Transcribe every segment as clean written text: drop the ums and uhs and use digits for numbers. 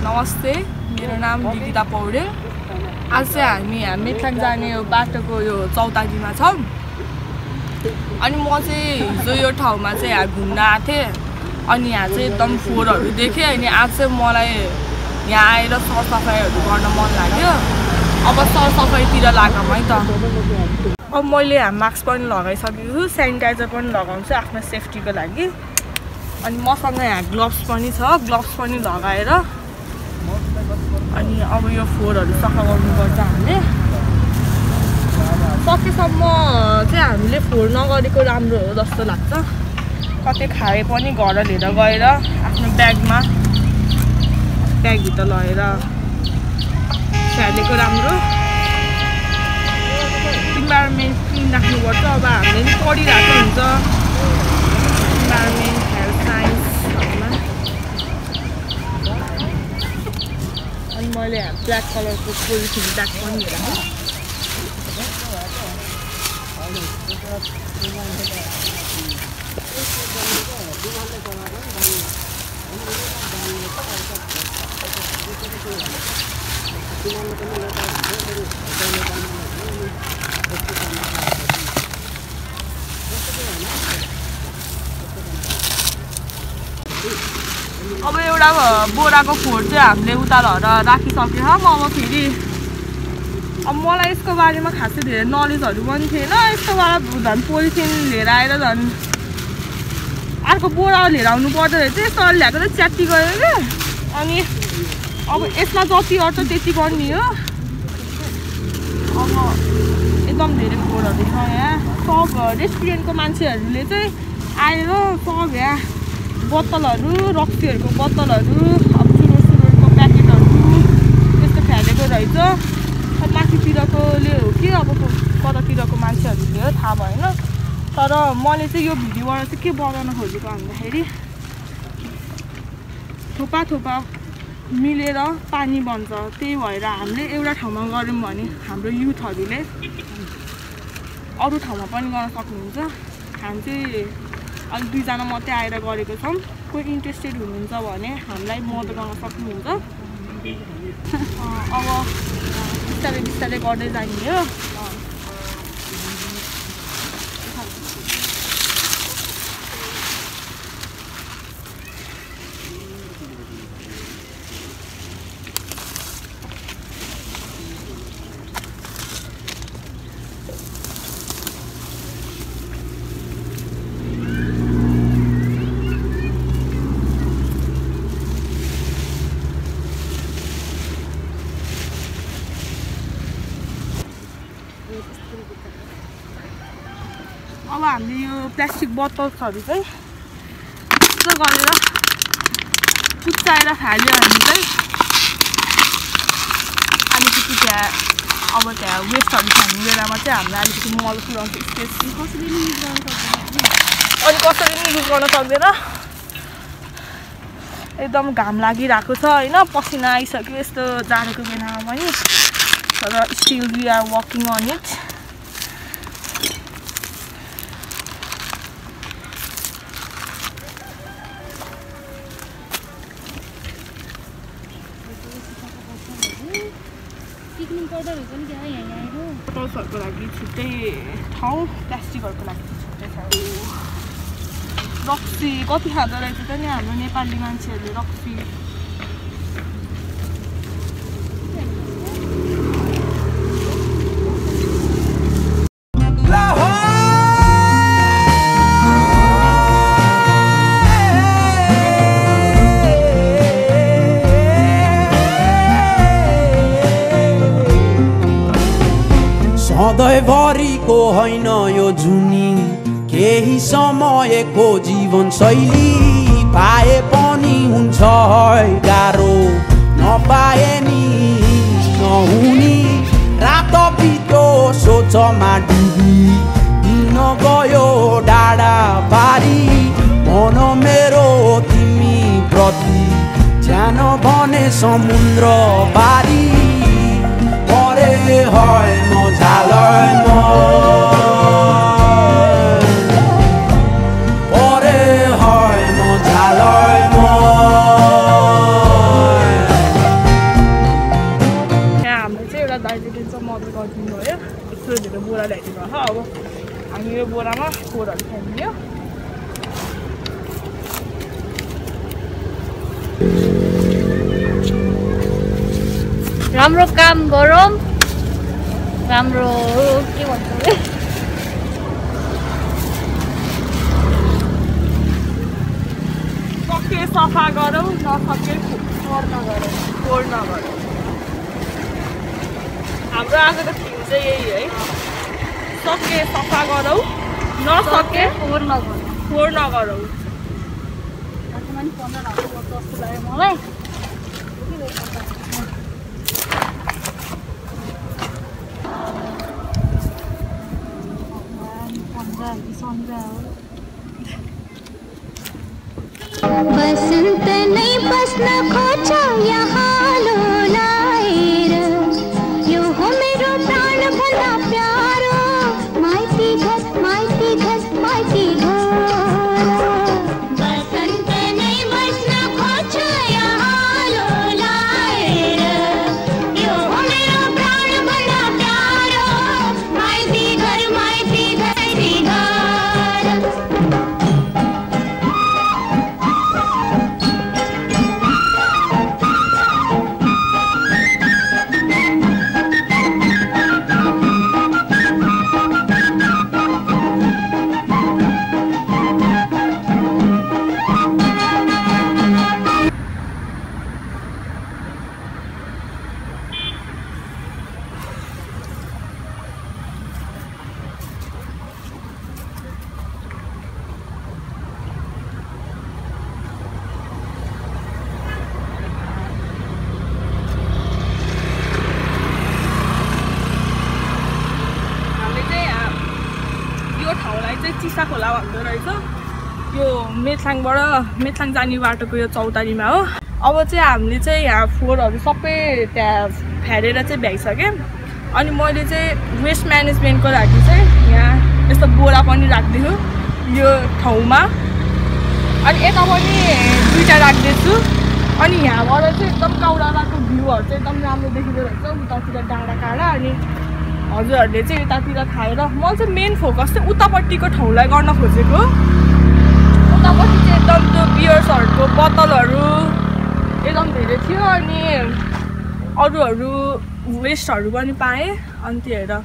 नमस्ते, मेरो नाम दिदिता पौडेल। आज चाहिँ हामी मेथलाङ जाने बाटोको यो चौतारीमा छौँ। अनि म चाहिँ हिजो यो ठाउँमा चाहिँ घुम्न आएको थिएँ। अनि यहाँ चाहिँ एकदम फोहोरहरू देखेँ। अनि आज चाहिँ मलाई यहाँ आएर सरसफाइहरू गर्न मन लाग्यो। अब सरसफाइतिर लागौँ है त। अब मैले यहाँ मास्क पनि लगाइसकेको छु, सेनिटाइजर पनि लगाउँछु आफ्नो सेफ्टीको लागि। अनि मसँग यहाँ ग्लोभ्स पनि छ, ग्लोभ्स पनि लगाएर अनि अब यो फोहोरहरू सफा गर्नुपर्छ हामीले। सकेसम्म चाहिँ हामीले फोहोर नगरेको राम्रो हो जस्तो लाग्छ। कतै खाए पनि घर लिएर गएर आफ्नो ब्यागभित्र लगेर फ्यालेको राम्रो। इन्भाइरोमेन्ट क्लिन राख्नुपर्छ। अब हामीले नि पढिरहेको हुन्छ इन्भाइरोमेन्ट हेल्थ साइन्सहरूमा। अनि मैले यहाँ ब्ल्याक कलरको पोलिथिन ब्याग पनि हेरेको। अब एउटा बोराको फोहोर चाहिँ हामीले उता लगेर राखिसकेको छ। अब फेरि अब मलाई यसको बारेमा खासै धेरै नलेजहरू पनि थिएन। यसकोबाट झन् पोलिथिन लिएर आएर झन् अर्को बोरा लिएर आउनु पर्दो रहेछ। यस्तो ल्याएको चाहिँ च्यात्ती गयो क्या। अनि अब यसमा जति अट्छ त्यति गर्ने हो। अब एकदम धेरै फोहोरहरू छ यहाँ। सब रेस्टुरेन्टको मान्छेहरूले चाहिँ आएर सब यहाँ बोतलहरू, रक्सीहरूको बोतलहरू, अब सुरुको प्याकेटहरू त्यस्तो फ्यालेको रहेछ। माथितिरकोले हो कि अब कतातिरको मान्छेहरूले हो थाहा भएन। तर मैले चाहिँ यो भिडियोबाट चाहिँ के बनाउन खोजेको भन्दाखेरि थोपा थोपा मिलेर पानी बन्छ। त्यही भएर हामीले एउटा ठाउँमा गऱ्यौँ भने हाम्रो युथहरूले अरू ठाउँमा पनि गर्न सक्नुहुन्छ। हामी चाहिँ अलिक 2 जना मात्रै आएर गरेको छौँ। कोही इन्ट्रेस्टेड हुनुहुन्छ भने हामीलाई मद्दत गर्न सक्नुहुन्छ। अब बिस्तारै बिस्तारै गर्दै जाने हो। अब हामीले यो प्लास्टिक बोतल्सहरू चाहिँ यस्तो गरेर कुच्चाएर फाल्यो भने चाहिँ अलिकति त्यहाँ अब त्यहाँ वेस्टहरू फ्याल्ने बेलामा चाहिँ हामीले अलिकति मल पुऱ्याउँछ स्पेस। कसरी नि युज गर्न सक्दैन, अनि कसरी नि युज गर्न सक्दैन। एकदम घाम लागिरहेको छ होइन, पसिना आइसक्यो यस्तो जाडोको बेलामा पनि। तर still we are working on it. बोतल्सहरूको लागि छुट्टै ठाउँ, प्लास्टिकहरूको लागि छुट्टै ठाउँ। रक्सी कति खाँदो रहेछ त नि हाम्रो नेपाली मान्छेहरूले रक्सी। सधैँभरिको होइन यो जुनी, केही समयको जीवन शैली। पाए पनि हुन्छ गाह्रो, नपाए नि नहुनी। रात बित्यो सोचमा डुबी, दिन गयो डाँडा पारी। मन मेरो तिमी प्रति सानो भने समुद्र बारी। परे হয় मजालय পরে হয় মজালয় ल्याइदिनु भएको अब हामी यो बोरामा फोहोरहरू फ्याँकिदियो राम्रो काम गरौँ राम्रो के भन्छ सके सफा गरौँ नसके फोहोर नगरौँ हाम्रो आजको थिम चाहिँ यही है सके सफा गरौँ नसके फोहोर नगरौँ मलाई बसंत नहीं बसना खोचा यहाँ लोलाएर यो हो मेरो प्राण भन्दा प्यारो माइती घर बसंत नहीं बसना खोचा यहाँ लोलाएर यो हो मेरो प्राण भन्दा प्यारो माइती घर चिसाखोला भन्दो रहेछ यो मेथलाङ जाने बाटोको यो चौतारीमा हो अब चाहिँ हामीले चाहिँ यहाँ फोहोरहरू सबै त्यहाँ फ्यारेर चाहिँ भ्याइसक्यो अनि मैले चाहिँ वेस्ट म्यानेजमेन्टको लागि चाहिँ यहाँ यस्तो बोरा पनि राख्दैछु यो ठाउँमा अनि यता पनि दुईटा राख्दैछु अनि यहाँबाट चाहिँ एकदम काउडाको भ्यूहरू चाहिँ एकदम राम्रो देखिँदो रहेछ उतातिर डाँडा काँडा अनि हजुरहरूले चाहिँ यतातिर खाएर म चाहिँ मेन फोकस चाहिँ उतापट्टिको ठाउँलाई गर्न खोजेको उतापट्टि चाहिँ एकदम त्यो बियर्सहरूको बोतलहरू एकदम धेरै थियो अनि अरूहरू वेस्टहरू पनि पाएँ अनि त्यो हेर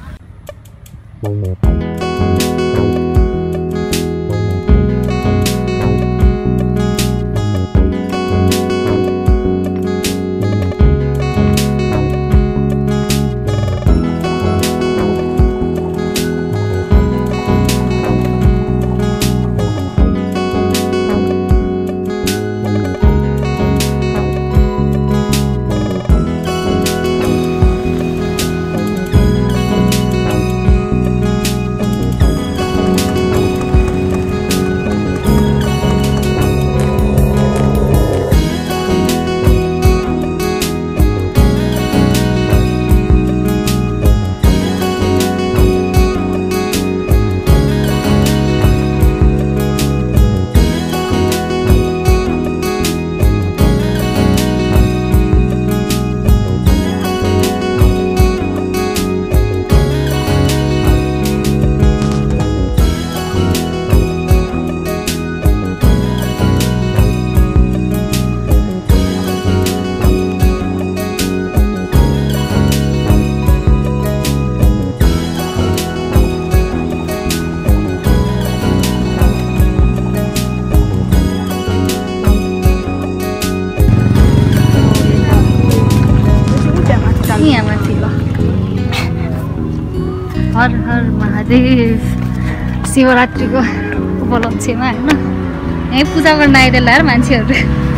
हर हर महादेव शिवरात्रिको उपलक्ष्यमा हैन यही पूजा गर्न आइरहेला यार मान्छेहरु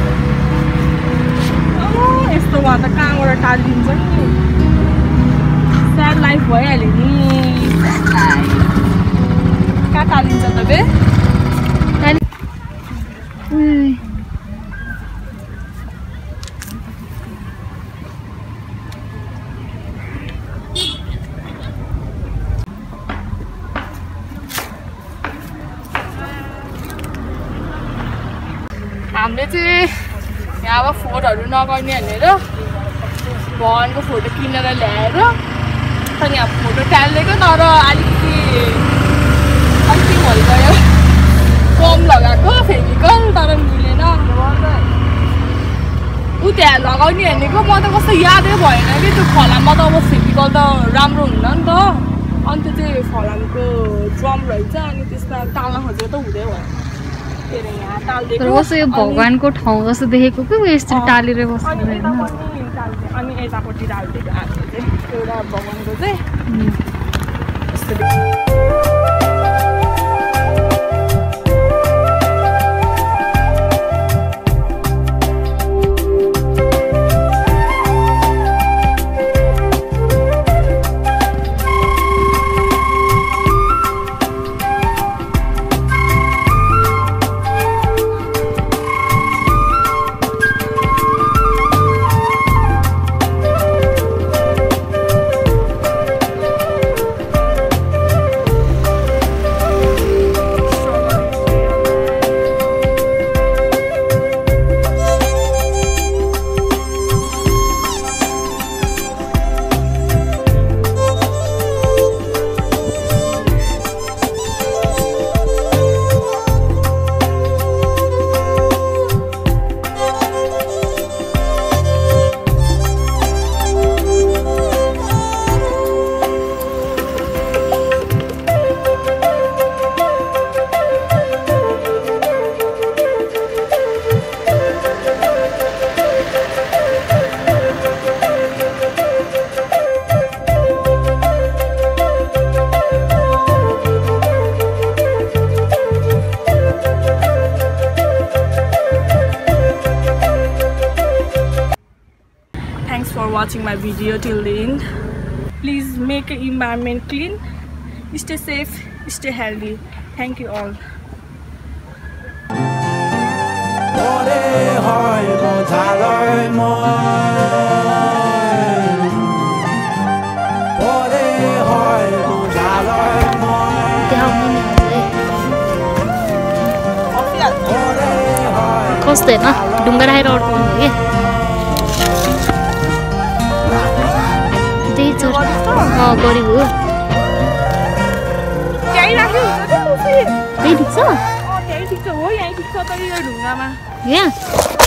यस्तो भए त कहाँबाट टालिन्छ नि स्याड लाइफ भइहाल्यो नि कहाँ टालिन्छ त बे हामीले चाहिँ यहाँ अब फोटोहरू नगर्ने भनेर भगवानको फोटो किनेर ल्याएर अनि अब फोटो टालिदिएको तर अलिकति भइगयो कम लगाएको फेभिकल तर मिलेन ऊ त्यहाँ लगाउने हेर्नेको म त कस्तो यादै भएन कि त्यो फलाममा त अब फेभिकल त राम्रो हुन्न नि त अनि त्यो चाहिँ फलामको ड्रम रहेछ अनि त्यसमा टाल्न खोजेको त हुँदै भयो यहाँ टालिदिएको यो भगवानको ठाउँ जस्तो देखेको कि यस्तो टालेर बस्नु अनि यतापट्टि टालिदिएको हामीले चाहिँ एउटा भगवानको चाहिँ watching my video till the end. Please make the environment clean, stay safe, stay healthy. Thank you all. कस्तो हैन ढुङ्गा राखेर अड्काउनु के त्यही चोर गरिब हो त्यही राख्नु हुन्छ त्यही ठिक छ त्यही ठिक छ हो यही ठिक छ तर यो ढुङ्गामा यहाँ